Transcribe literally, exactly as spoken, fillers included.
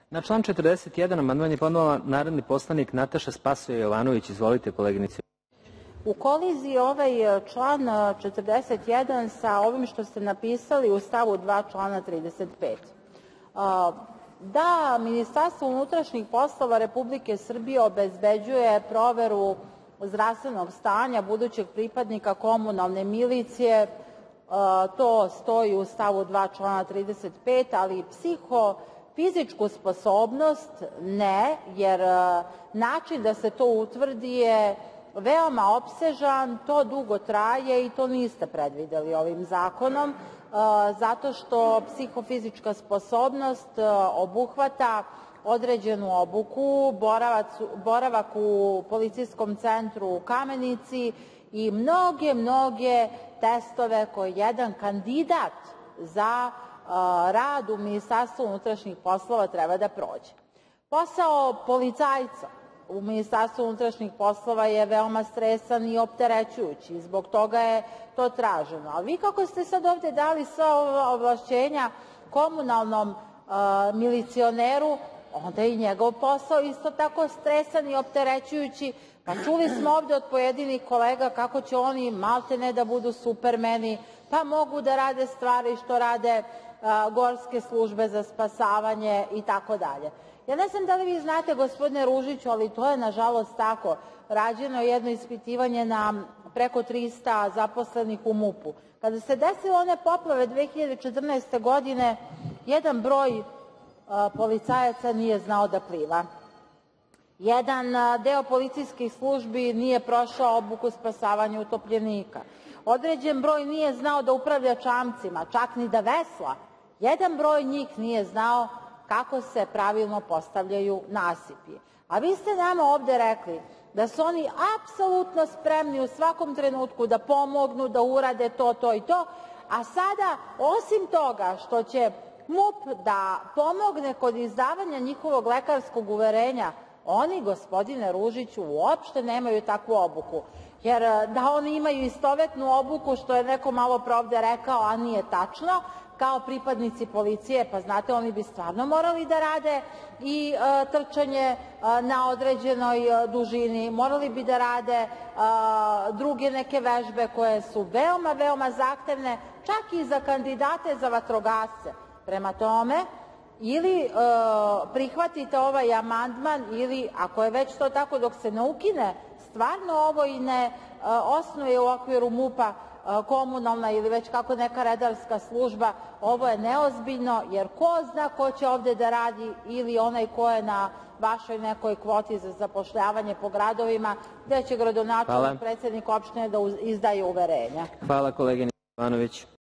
Na član četrdeset jedan amandman je podnela narodni poslanik Nataša Sp. Jovanović. Izvolite, koleginice. U koliziji ovaj član četrdeset jedan sa ovim što ste napisali u stavu dva člana trideset pet. Da Ministarstvo unutrašnjih poslova Republike Srbije obezbeđuje proveru zdravstvenog stanja budućeg pripadnika komunalne milicije, to stoji u stavu dva člana trideset pet, ali psihofizičku sposobnost ne, jer način da se to utvrdi je veoma opsežan, to dugo traje i to niste predvideli ovim zakonom, zato što psihofizička sposobnost obuhvata određenu obuku, boravak u policijskom centru u Kamenici i mnoge, mnoge testove koje jedan kandidat za rad u Ministarstvu unutrašnjih poslova treba da prođe. Posao policajca u Ministarstvu unutrašnjih poslova je veoma stresan i opterećujući i zbog toga je to traženo. Ali vi kako ste sad ovde dali sva ova ovlašćenja komunalnom milicioneru, onda je i njegov posao isto tako stresan i opterećujući. Pa čuli smo ovde od pojedinih kolega kako će oni maltene da budu supermeni, pa mogu da rade stvari što rade gorske službe za spasavanje i tako dalje. Ja ne znam da li vi znate, gospodine Ružiću, ali to je nažalost tako. Rađeno je jedno ispitivanje na preko trista zaposlenih u MUP-u. Kada se desile one poplave dve hiljade četrnaeste. godine, jedan broj policajaca nije znao da pliva. Jedan deo policijskih službi nije prošao obuku spasavanja utopljenika. Određen broj nije znao da upravlja čamcima, čak ni da vesla. Jedan broj njih nije znao kako se pravilno postavljaju nasipi. A vi ste nama ovde rekli da su oni apsolutno spremni u svakom trenutku da pomognu, da urade to, to i to, a sada, osim toga što će MUP da pomogne kod izdavanja njihovog lekarskog uverenja, oni, gospodine Ružiću, uopšte nemaju takvu obuku. Jer da oni imaju istovetnu obuku, što je neko malo pre ovde rekao, a nije tačno, kao pripadnici policije, pa znate, oni bi stvarno morali da rade i trčanje na određenoj dužini, morali bi da rade druge neke vežbe koje su veoma, veoma zahtevne, čak i za kandidate za vatrogasce. Prema tome, ili prihvatite ovaj amandman ili, ako je već to tako, dok se ne ukine stvarno ovo i ne osnuje u okviru MUP-a komunalna ili već kako neka redarska služba, ovo je neozbiljno, jer ko zna ko će ovde da radi ili onaj ko je na vašoj nekoj kvoti za zapošljavanje po gradovima, gde će gradonačelnik, predsednik opštine da izdaje uverenja. Hvala, koleginice Jovanović.